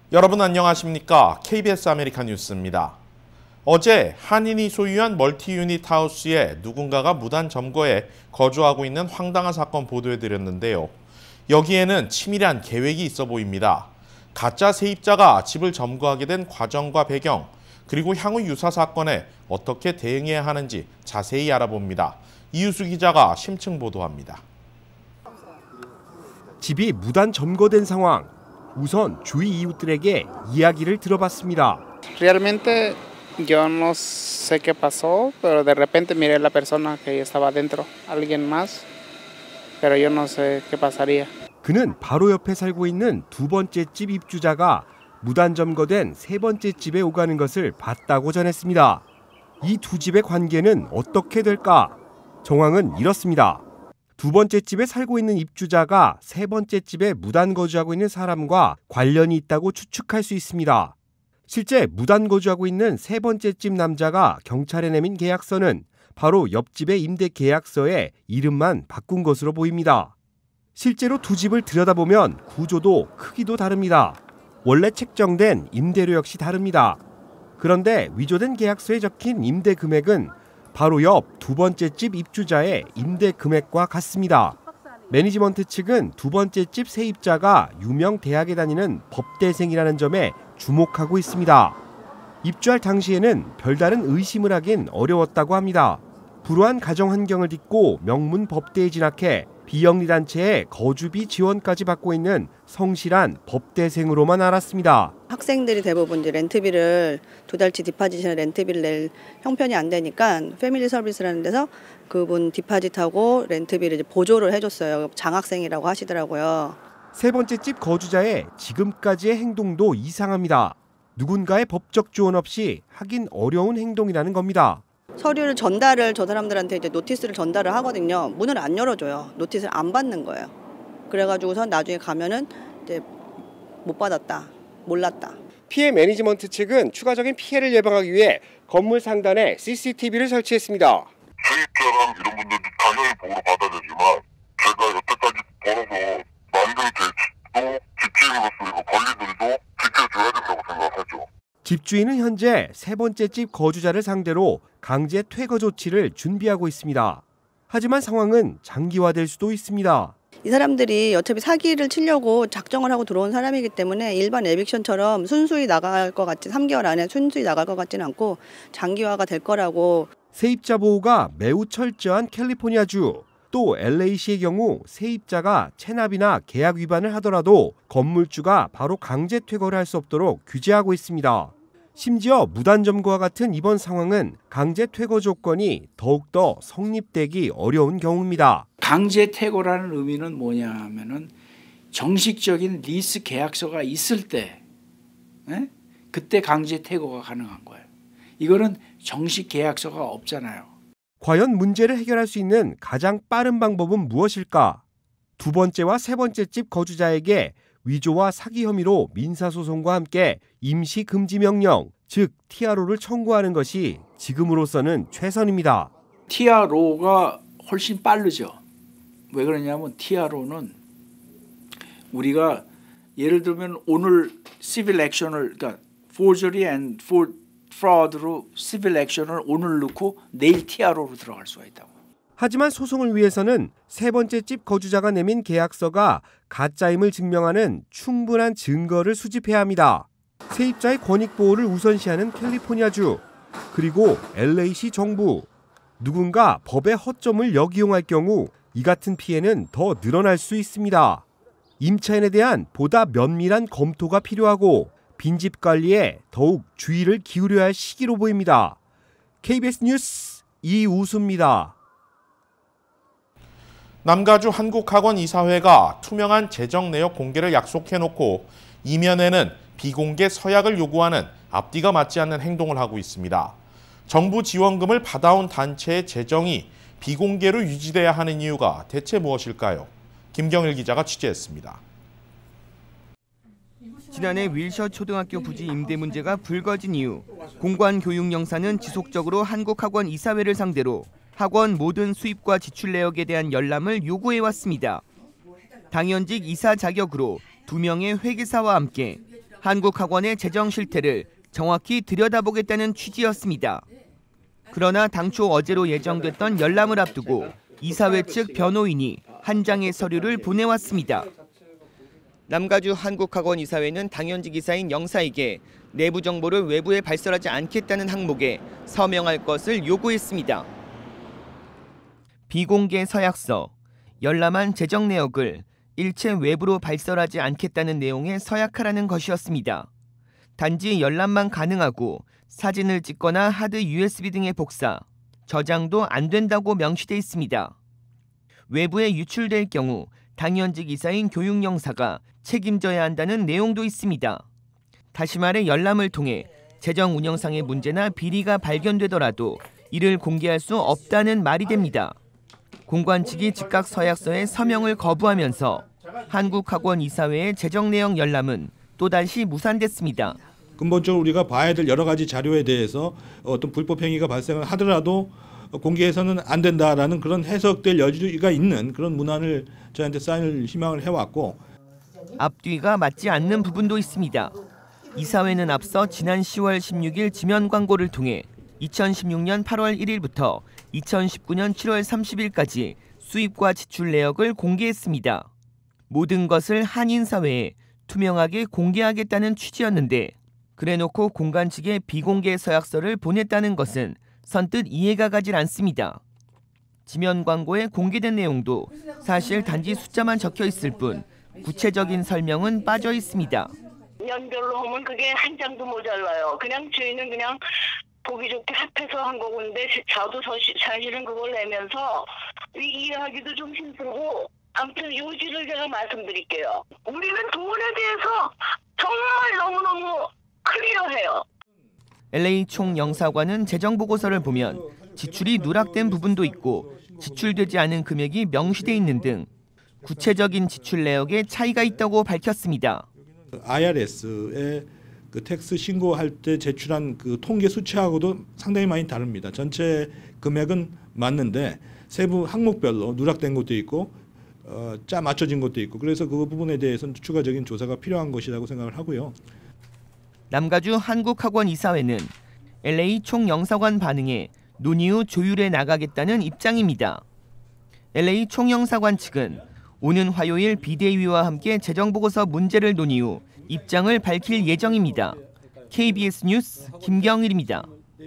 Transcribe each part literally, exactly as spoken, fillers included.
여러분 안녕하십니까? 케이비에스 아메리카 뉴스입니다. 어제 한인이 소유한 멀티유닛 하우스에 누군가가 무단 점거해 거주하고 있는 황당한 사건 보도해드렸는데요. 여기에는 치밀한 계획이 있어 보입니다. 가짜 세입자가 집을 점거하게 된 과정과 배경, 그리고 향후 유사 사건에 어떻게 대응해야 하는지 자세히 알아봅니다. 이유수 기자가 심층 보도합니다. 집이 무단 점거된 상황. 우선 주위 이웃들에게 이야기를 들어봤습니다. Realmente yo no sé qué pasó, pero de repente miré la persona que estaba adentro, alguien más, pero yo no sé qué pasaría. 그는 바로 옆에 살고 있는 두 번째 집 입주자가 무단 점거된 세 번째 집에 오가는 것을 봤다고 전했습니다. 이 두 집의 관계는 어떻게 될까? 정황은 이렇습니다. 두 번째 집에 살고 있는 입주자가 세 번째 집에 무단 거주하고 있는 사람과 관련이 있다고 추측할 수 있습니다. 실제 무단 거주하고 있는 세 번째 집 남자가 경찰에 내민 계약서는 바로 옆집의 임대 계약서에 이름만 바꾼 것으로 보입니다. 실제로 두 집을 들여다보면 구조도 크기도 다릅니다. 원래 책정된 임대료 역시 다릅니다. 그런데 위조된 계약서에 적힌 임대 금액은 바로 옆 두 번째 집 입주자의 임대 금액과 같습니다. 매니지먼트 측은 두 번째 집 세입자가 유명 대학에 다니는 법대생이라는 점에 주목하고 있습니다. 입주할 당시에는 별다른 의심을 하긴 어려웠다고 합니다. 불우한 가정 환경을 딛고 명문 법대에 진학해 비영리 단체의 거주비 지원까지 받고 있는 성실한 법대생으로만 알았습니다. 학생들이 대부분 이제 렌트비를 두 달치 디파짓이나 렌트비를 낼 형편이 안 되니까 패밀리 서비스라는 데서 그분 디파짓하고 렌트비를 이제 보조를 해줬어요. 장학생이라고 하시더라고요. 세 번째 집 거주자의 지금까지의 행동도 이상합니다. 누군가의 법적 지원 없이 하긴 어려운 행동이라는 겁니다. 서류를 전달을 저 사람들한테 이제 노티스를 전달을 하거든요. 문을 안 열어줘요. 노티스를 안 받는 거예요. 그래가지고서 나중에 가면은 이제 못 받았다, 몰랐다. 피해 매니지먼트 측은 추가적인 피해를 예방하기 위해 건물 상단에 씨씨티비를 설치했습니다. 세입자랑 이런 분들도 당연히 보호를 받아야 되지만 제가 여태까지 벌어서 만든 제 집도 집주인으로서 관리들도 지켜줘야 된다고 생각하죠. 집주인은 현재 세 번째 집 거주자를 상대로 강제 퇴거 조치를 준비하고 있습니다. 하지만 상황은 장기화될 수도 있습니다. 이 사람들이 어차피 사기를 치려고 작정을 하고 들어온 사람이기 때문에 일반 에빅션처럼 순수히 나갈 것 같지, 삼 개월 안에 순수히 나갈 것 같지는 않고 장기화가 될 거라고. 세입자 보호가 매우 철저한 캘리포니아주, 또 엘에이시의 경우 세입자가 체납이나 계약 위반을 하더라도 건물주가 바로 강제 퇴거를 할 수 없도록 규제하고 있습니다. 심지어 무단 점거와 같은 이번 상황은 강제 퇴거 조건이 더욱더 성립되기 어려운 경우입니다. 강제 퇴거라는 의미는 뭐냐 하면은 정식적인 리스 계약서가 있을 때 에? 그때 강제 퇴거가 가능한 거예요. 이거는 정식 계약서가 없잖아요. 과연 문제를 해결할 수 있는 가장 빠른 방법은 무엇일까? 두 번째와 세 번째 집 거주자에게 위조와 사기 혐의로 민사소송과 함께 임시금지명령, 즉 티아르오를 청구하는 것이 지금으로서는 최선입니다. 티아르오가 훨씬 빠르죠. 왜 그러냐면 티아르오는 우리가 예를 들면 오늘 시빌 액션을, 그러니까 forgery and fraud로 시빌 액션을 오늘 넣고 내일 티아르오로 들어갈 수가 있다고. 하지만 소송을 위해서는 세 번째 집 거주자가 내민 계약서가 가짜임을 증명하는 충분한 증거를 수집해야 합니다. 세입자의 권익 보호를 우선시하는 캘리포니아주, 그리고 엘에이시 정부. 누군가 법의 허점을 역이용할 경우 이 같은 피해는 더 늘어날 수 있습니다. 임차인에 대한 보다 면밀한 검토가 필요하고 빈집 관리에 더욱 주의를 기울여야 할 시기로 보입니다. 케이비에스 뉴스 이우수입니다. 남가주 한국학원 이사회가 투명한 재정 내역 공개를 약속해놓고 이면에는 비공개 서약을 요구하는 앞뒤가 맞지 않는 행동을 하고 있습니다. 정부 지원금을 받아온 단체의 재정이 비공개로 유지돼야 하는 이유가 대체 무엇일까요? 김경일 기자가 취재했습니다. 지난해 윌셔 초등학교 부지 임대 문제가 불거진 이후 공관교육영사는 지속적으로 한국학원 이사회를 상대로 학원 모든 수입과 지출 내역에 대한 열람을 요구해왔습니다. 당연직 이사 자격으로 두 명의 회계사와 함께 한국학원의 재정 실태를 정확히 들여다보겠다는 취지였습니다. 그러나 당초 어제로 예정됐던 열람을 앞두고 이사회 측 변호인이 한 장의 서류를 보내왔습니다. 남가주 한국학원 이사회는 당연직 이사인 영사에게 내부 정보를 외부에 발설하지 않겠다는 항목에 서명할 것을 요구했습니다. 비공개 서약서, 열람한 재정 내역을 일체 외부로 발설하지 않겠다는 내용의 서약하라는 것이었습니다. 단지 열람만 가능하고 사진을 찍거나 하드 유에스비 등의 복사, 저장도 안 된다고 명시돼 있습니다. 외부에 유출될 경우 당연직 이사인 교육영사가 책임져야 한다는 내용도 있습니다. 다시 말해 열람을 통해 재정 운영상의 문제나 비리가 발견되더라도 이를 공개할 수 없다는 말이 됩니다. 공관 측이 즉각 서약서에 서명을 거부하면서 한국학원 이사회의 재정 내역 열람은 또다시 무산됐습니다. 근본적으로 우리가 봐야 될 여러 가지 자료에 대해서 어떤 불법 행위가 발생을 하더라도 공개해서는 안 된다라는 그런 해석될 여지가 있는 그런 문안을 저희한테 사인을 희망을 해왔고, 앞뒤가 맞지 않는 부분도 있습니다. 이사회는 앞서 지난 시월 십육일 지면 광고를 통해 이천십육년 팔월 일일부터 이천십구년 칠월 삼십일까지 수입과 지출 내역을 공개했습니다. 모든 것을 한인사회에 투명하게 공개하겠다는 취지였는데, 그래놓고 공관 측에 비공개 서약서를 보냈다는 것은 선뜻 이해가 가질 않습니다. 지면 광고에 공개된 내용도 사실 단지 숫자만 적혀 있을 뿐 구체적인 설명은 빠져 있습니다. 년별로 하면 그게 한 장도 모자라요. 그냥 저희는 그냥 보기 좋게 합해서 한 거건데 저도 사실은 그걸 내면서 이해하기도 좀 힘들고, 아무튼 요지를 제가 말씀드릴게요. 우리는 돈에 대해서 정말 너무너무 클리어해요. 엘에이 총영사관은 재정보고서를 보면 지출이 누락된 부분도 있고 지출되지 않은 금액이 명시돼 있는 등 구체적인 지출 내역에 차이가 있다고 밝혔습니다. 아이알에스의 그 텍스 신고할 때 제출한 그 통계 수치하고도 상당히 많이 다릅니다. 전체 금액은 맞는데 세부 항목별로 누락된 것도 있고 어, 짜 맞춰진 것도 있고, 그래서 그 부분에 대해서는 추가적인 조사가 필요한 것이라고 생각을 하고요. 남가주 한국학원 이사회는 엘에이 총영사관 반응에 논의 후 조율해 나가겠다는 입장입니다. 엘에이 총영사관 측은 오는 화요일 비대위와 함께 재정보고서 문제를 논의 후 입장을 밝힐 예정입니다. 케이비에스 뉴스 김경일입니다.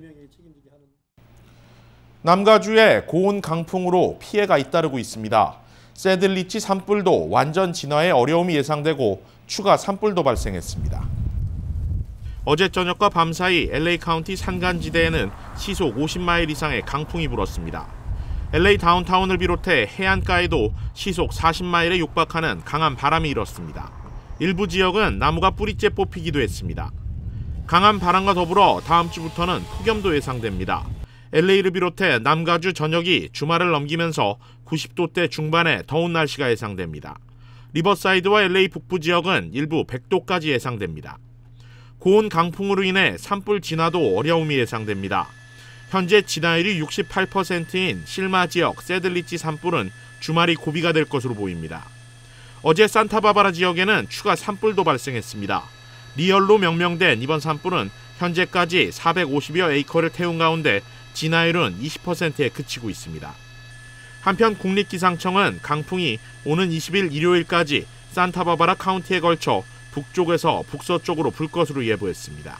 남가주에 고온 강풍으로 피해가 잇따르고 있습니다. 새들리치 산불도 완전 진화에 어려움이 예상되고 추가 산불도 발생했습니다. 어제 저녁과 밤 사이 엘에이 카운티 산간지대에는 시속 오십 마일 이상의 강풍이 불었습니다. 엘에이 다운타운을 비롯해 해안가에도 시속 사십 마일에 육박하는 강한 바람이 일었습니다. 일부 지역은 나무가 뿌리째 뽑히기도 했습니다. 강한 바람과 더불어 다음 주부터는 폭염도 예상됩니다. 엘에이를 비롯해 남가주 전역이 주말을 넘기면서 구십 도대 중반의 더운 날씨가 예상됩니다. 리버사이드와 엘에이 북부 지역은 일부 백 도까지 예상됩니다. 고온 강풍으로 인해 산불 진화도 어려움이 예상됩니다. 현재 진화율이 육십팔 퍼센트인 실마 지역 새들리치 산불은 주말이 고비가 될 것으로 보입니다. 어제 산타바바라 지역에는 추가 산불도 발생했습니다. 리얼로 명명된 이번 산불은 현재까지 사백오십여 에이커를 태운 가운데 진화율은 이십 퍼센트에 그치고 있습니다. 한편 국립기상청은 강풍이 오는 이십일 일요일까지 산타바바라 카운티에 걸쳐 북쪽에서 북서쪽으로 불 것으로 예보했습니다.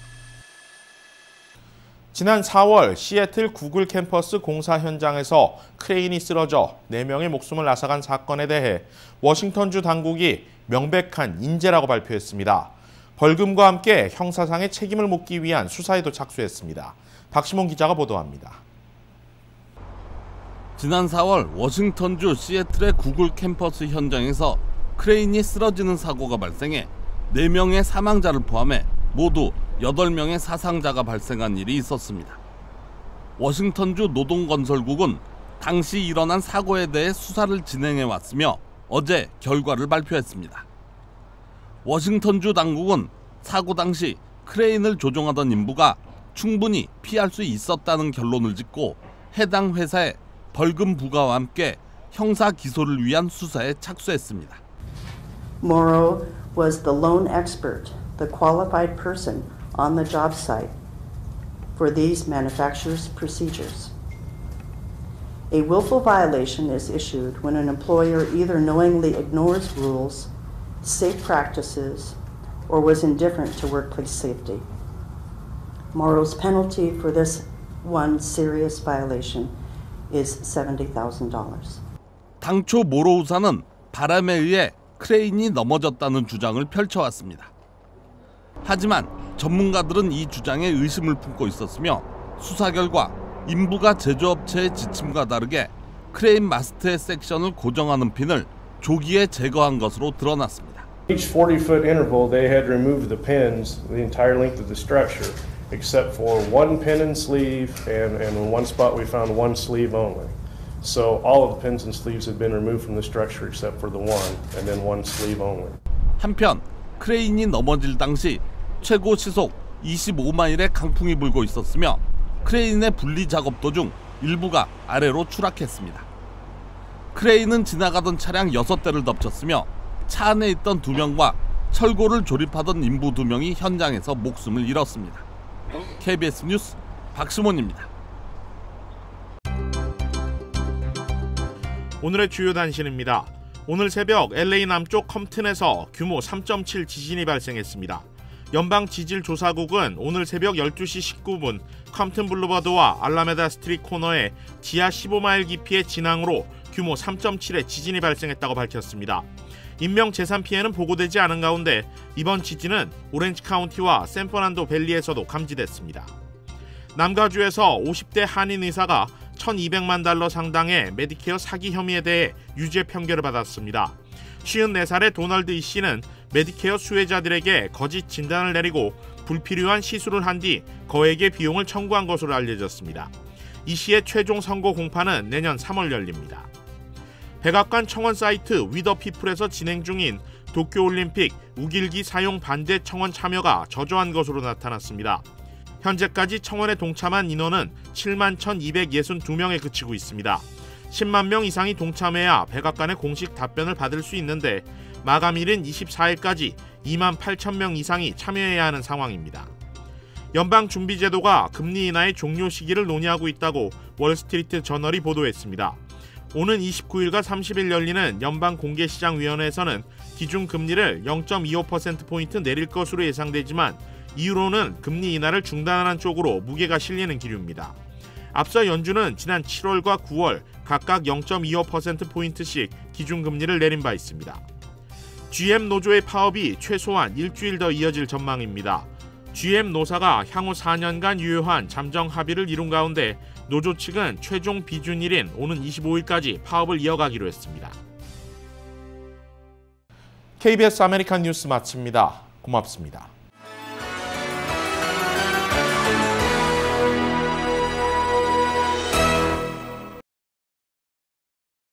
지난 사월 시애틀 구글 캠퍼스 공사 현장에서 크레인이 쓰러져 네 명의 목숨을 앗아간 사건에 대해 워싱턴주 당국이 명백한 인재라고 발표했습니다. 벌금과 함께 형사상의 책임을 묻기 위한 수사에도 착수했습니다. 박시몬 기자가 보도합니다. 지난 사월 워싱턴주 시애틀의 구글 캠퍼스 현장에서 크레인이 쓰러지는 사고가 발생해 네 명의 사망자를 포함해 모두 여덟 명의 사상자가 발생한 일이 있었습니다. 워싱턴주 노동건설국은 당시 일어난 사고에 대해 수사를 진행해 왔으며 어제 결과를 발표했습니다. 워싱턴주 당국은 사고 당시 크레인을 조종하던 인부가 충분히 피할 수 있었다는 결론을 짓고 해당 회사에 벌금 부과와 함께 형사 기소를 위한 수사에 착수했습니다. Morrow was the lone expert the qualified person on the job site for these manufacturers' procedures. A willful violation is issued when an employer either knowingly ignores rules, safe practices, or was indifferent to workplace safety. Morrow's penalty for this one serious violation is seventy thousand dollars. 당초 모로우사는 바람에 의해 크레인이 넘어졌다는 주장을 펼쳐왔습니다. 하지만 전문가들은 이 주장에 의심을 품고 있었으며 수사 결과 인부가 제조업체의 지침과 다르게 크레인 마스트의 섹션을 고정하는 핀을 조기에 제거한 것으로 드러났습니다. Each forty foot interval they had removed the pins the entire length of the structure except for one pin and sleeve, and, and in one spot we found one sleeve only. So all of the pins and sleeves had been removed from the structure except for the one, and then one sleeve only. 한편 크레인이 넘어질 당시 최고 시속 이십오 마일의 강풍이 불고 있었으며 크레인의 분리 작업 도중 일부가 아래로 추락했습니다. 크레인은 지나가던 차량 여섯 대를 덮쳤으며 차 안에 있던 두 명과 철골을 조립하던 인부 두 명이 현장에서 목숨을 잃었습니다. 케이비에스 뉴스 박시몬입니다. 오늘의 주요 단신입니다. 오늘 새벽 엘에이 남쪽 컴튼에서 규모 삼 점 칠 지진이 발생했습니다. 연방지질조사국은 오늘 새벽 열두 시 십구 분 컴튼 블루버드와 알라메다 스트리트 코너에 지하 십오 마일 깊이의 진앙으로 규모 삼 점 칠의 지진이 발생했다고 밝혔습니다. 인명 재산 피해는 보고되지 않은 가운데 이번 지진은 오렌지 카운티와 샌퍼난도 밸리에서도 감지됐습니다. 남가주에서 오십 대 한인 의사가 천이백만 달러 상당의 메디케어 사기 혐의에 대해 유죄 판결을 받았습니다. 쉰네 살의 도널드 이 씨는 메디케어 수혜자들에게 거짓 진단을 내리고 불필요한 시술을 한 뒤 거액의 비용을 청구한 것으로 알려졌습니다. 이 씨의 최종 선고 공판은 내년 삼월 열립니다. 백악관 청원 사이트 위더피플에서 진행 중인 도쿄올림픽 우길기 사용 반대 청원 참여가 저조한 것으로 나타났습니다. 현재까지 청원에 동참한 인원은 칠만 천이백육십이 명에 그치고 있습니다. 십만 명 이상이 동참해야 백악관의 공식 답변을 받을 수 있는데 마감일인 이십사 일까지 이만 팔천 명 이상이 참여해야 하는 상황입니다. 연방준비제도가 금리 인하의 종료 시기를 논의하고 있다고 월스트리트 저널이 보도했습니다. 오는 이십구 일과 삼십 일 열리는 연방공개시장위원회에서는 기준금리를 영 점 이오 퍼센트 포인트 내릴 것으로 예상되지만 이후로는 금리 인하를 중단하는 쪽으로 무게가 실리는 기류입니다. 앞서 연준은 지난 칠월과 구월 각각 영 점 이오 퍼센트 포인트씩 기준금리를 내린 바 있습니다. 지엠 노조의 파업이 최소한 일주일 더 이어질 전망입니다. 지엠 노사가 향후 사 년간 유효한 잠정 합의를 이룬 가운데 노조 측은 최종 비준일인 오는 이십오 일까지 파업을 이어가기로 했습니다. 케이비에스 아메리칸 뉴스 마칩니다. 고맙습니다.